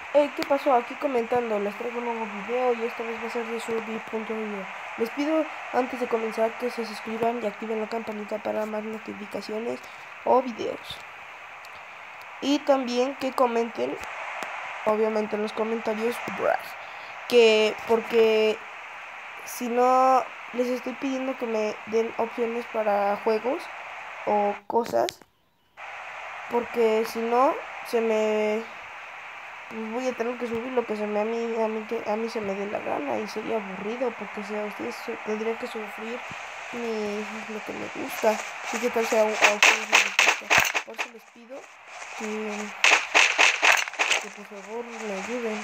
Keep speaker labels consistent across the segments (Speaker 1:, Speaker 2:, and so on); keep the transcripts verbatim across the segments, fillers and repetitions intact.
Speaker 1: Hey, ¿qué pasó? Aquí comentando, les traigo un nuevo video y esta vez va a ser de survey punto i o. Les pido antes de comenzar que se suscriban y activen la campanita para más notificaciones o videos. Y también que comenten, obviamente en los comentarios, que porque si no les estoy pidiendo que me den opciones para juegos o cosas, porque si no se me pues voy a tener que subir lo que se me a mí a mí que a mí se me dé la gana y sería aburrido porque o sea ustedes tendrían que sufrir mi lo que me gusta y que tal sea un a ustedes les gusta. Por eso les pido que, que por favor me ayuden.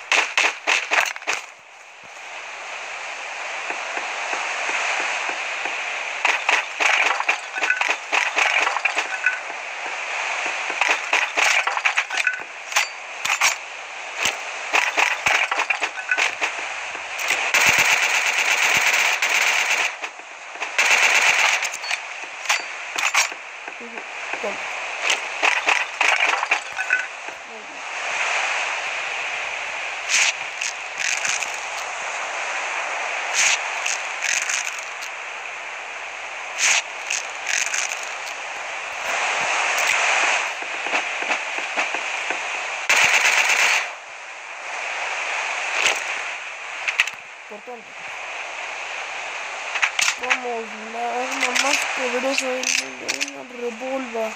Speaker 1: Toma. Por tanto, vamos, la arma más poderosa del mundo, una revolva.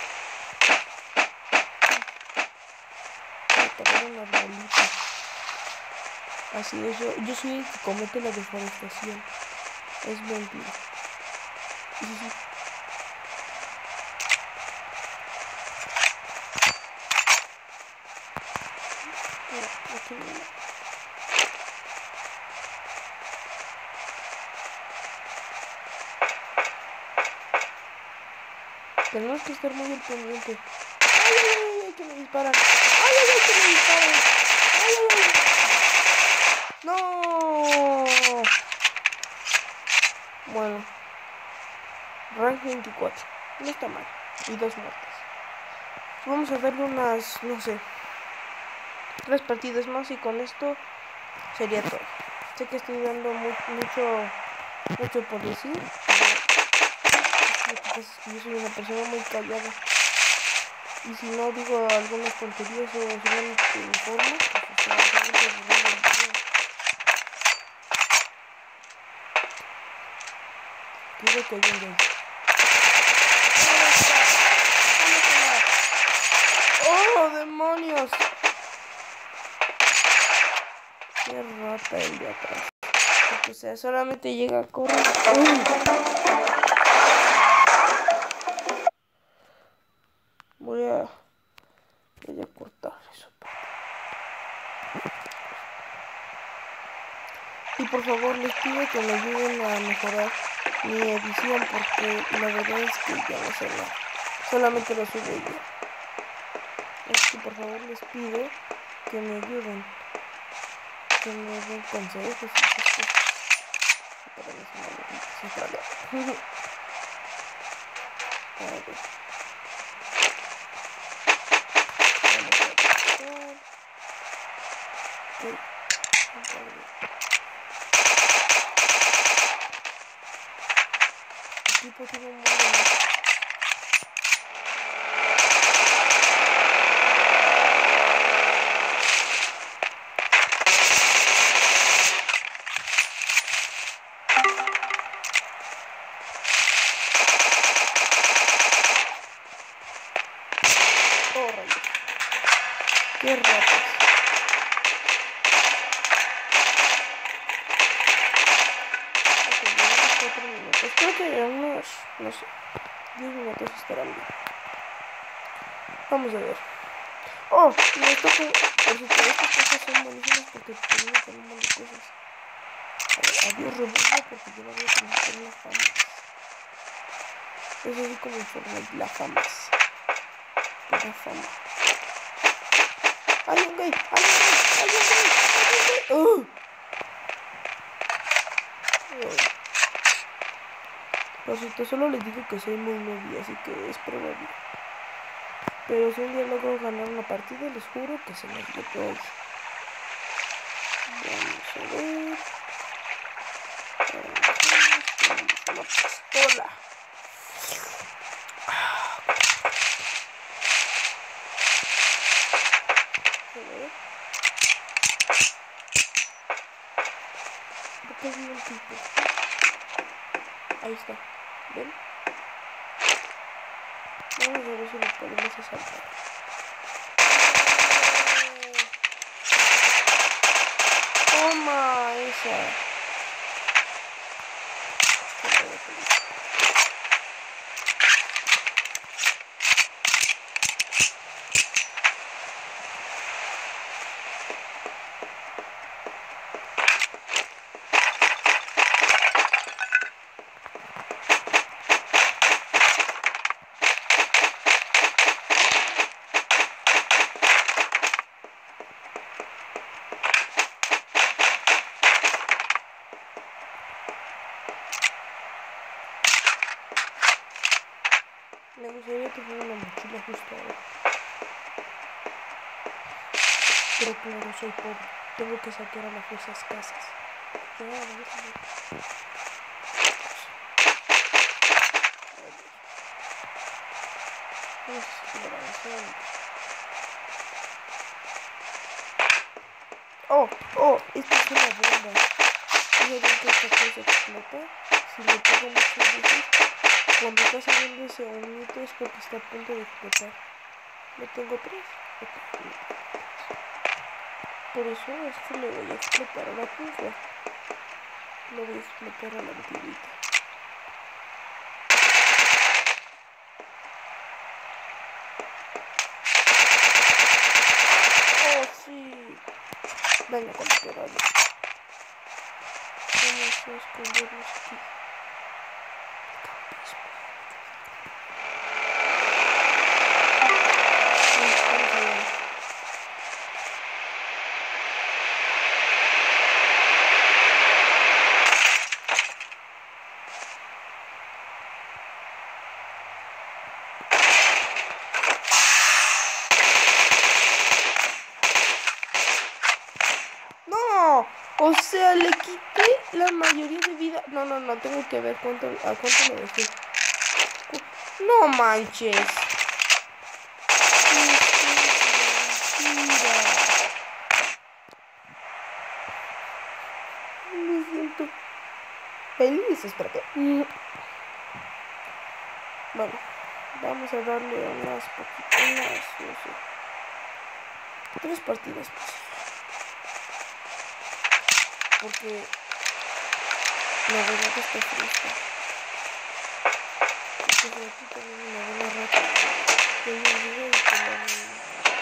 Speaker 1: Una arbolita. Así es, yo, yo soy el que comete la deforestación. Es mentira. Sí, sí. Aquí no. Tenemos que estar muy al pendiente. ¡Ay, ay, ay, ay! Que me disparan. ¡Ay, ay, ay! Que me disparan. ¡Ay, ay, ay! ¡No! Bueno. Rank veinticuatro. No está mal. Y dos muertes. Vamos a darle unas, no sé, tres partidas más y con esto sería todo. Sé que estoy dando mu mucho, mucho por decir. Lo que pasa es que yo soy una persona muy callada. Y si no digo algunas tonterías o solamente te informo, pues o sea, solamente aburrido el video. Quiero que alguien de ¡oh, demonios! Qué rata el de atrás. Porque, o sea, solamente llega a correr. ¡Uy! Voy a... Voy a cortar eso. Y por favor les pido que me ayuden a mejorar mi edición porque la verdad es que ya no sé nada. Solamente lo subo yo. Así que por favor les pido que me ayuden. Que me den consejos y esas cosas. Para mí es una locura. A ver. Vamos a buscar. Okay. El tipo tiene un modo más. Oh, rayos. Qué ratas. Ok, llevamos cuatro minutos. Creo que en unos, no sé, diez minutos estarán bien. Vamos a ver. Oh, me toca. Por supuesto, estas cosas son buenísimas porque tenemos un montón de cosas. A ver, adiós, revuelvo porque yo la voy a conocer en las famas. Es así como en Fortnite, la famas. La fama. ¡Hay un gay! ¡Hay un gay! ¡Hay un gay! ¡Hay un gay! ¡Uh! Por cierto, solo les digo que soy muy novia, así que es probable. Pero si un día logro ganar una partida, les juro que se los doy. Vamos a ver. Tenemos una pistola. A ver. ¿Por qué vi un tipo? Ahí está. ¿Ven? Vamos a ver si lo podemos asaltar. Toma esa. Me gustaría tener una mochila justo ahora. Pero claro, soy pobre. Tengo que saquear a las fuerzas casas. Ya, vamos a ver. Vamos a seguir avanzando. Oh, oh, esta es una bomba. ¿Saben que esta cosa explota? Si le pego muchas veces, cuando está saliendo ese humito es porque está a punto de explotar. ¿No tengo tres? Okay. Por eso esto le voy a explotar a la pulga. Lo voy a explotar a la antigüita. Oh, sí. Venga, campeonato. Vamos a escondernos aquí. No, o sea, le quité la mayoría de vida. No, no, no, tengo que ver cuánto, a cuánto le dejé. No manches. Me siento feliz, espérate. Bueno, vamos a darle unas poquitas, unas, no sé, tres partidas más. Porque la verdad está triste. Porque aquí también una buena rata. Que hay un video y que la...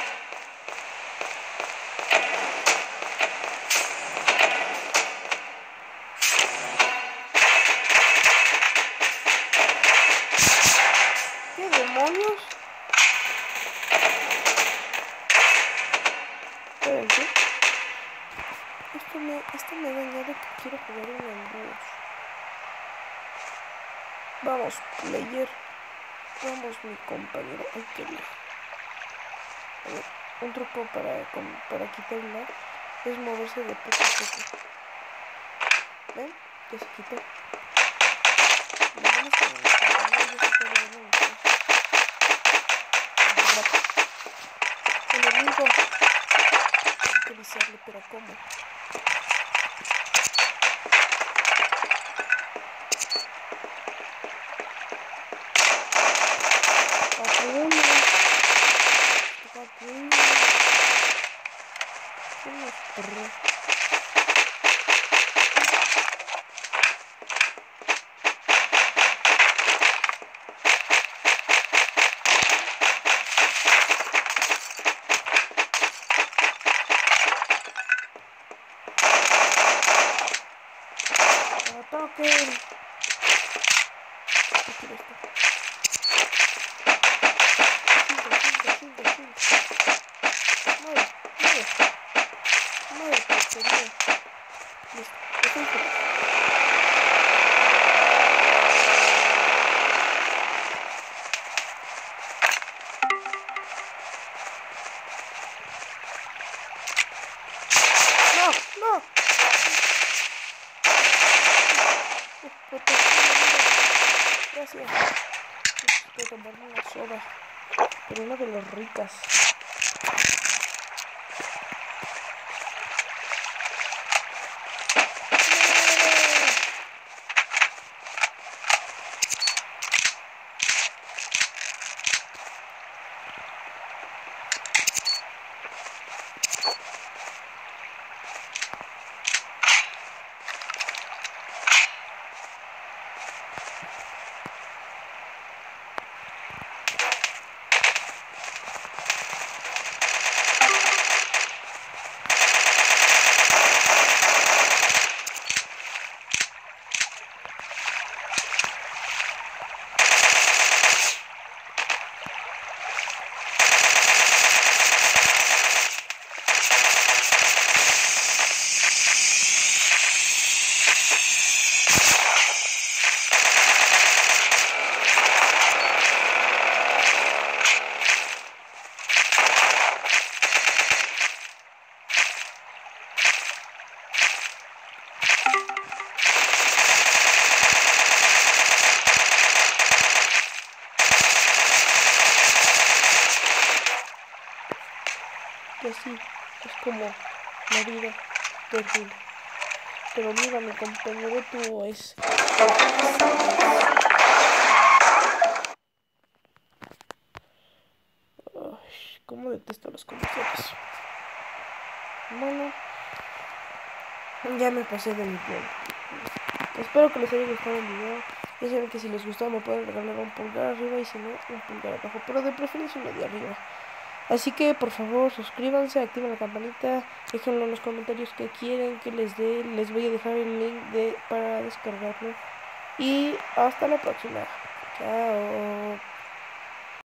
Speaker 1: ¿Qué demonios? Espérense. Esto me, esto me ha dañado que quiero jugar en el Vamos, player. Vamos, mi compañero. Ay, qué bien. A ver, un truco para, para quitarla es moverse de poco a poco. ¿Ven? Que se quitó. Vamos con mi compañero, ya se está viendo mi cosa. Enemigo. Hay que avisarle, pero ¿cómo? Patrulla. Patrulla. Unos perros. Ataquen. ¿Qué quiere esto? Cinco, cinco, cinco, cinco. Mueve, mueve. Mueve, porquería. Listo, estoy feliz. gracias. Voy a tomarme una soda, pero una de las ricas. Y así es como la vida termina. Pero mira, mi compañero tuvo es... Ay, cómo detesto los comerciales. Bueno, ya me pasé de mi tiempo. Espero que les haya gustado el video. Ya saben que si les gustó me pueden regalar un pulgar arriba y si no, un pulgar abajo. Pero de preferencia uno de arriba. Así que por favor suscríbanse, activen la campanita, déjenlo en los comentarios que quieren que les dé, les voy a dejar el link de, para descargarlo. Y hasta la próxima. Chao.